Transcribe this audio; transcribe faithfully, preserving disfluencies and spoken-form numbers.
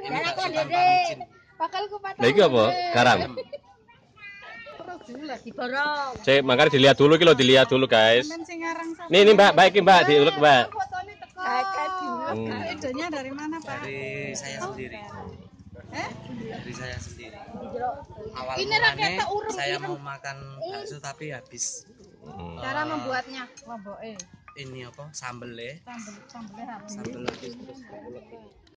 ini bakso tanpa micin. Nah iki apa? Garam. Diborong. Cek, makanya dilihat dulu kilo dilihat dulu guys. Nih nih Mbak, baik Mbak, diulek Mbak. Hmm. Idenya dari mana Pak? Dari saya sendiri. Eh? Dari saya sendiri. Awal Ini mulanya rakyatnya urung, saya urung. mau makan bakso tapi habis. Cara membuatnya, lomboke. Ini apa? Sambel ya. Sambel sambelnya habis. Sambel habis terus diulek.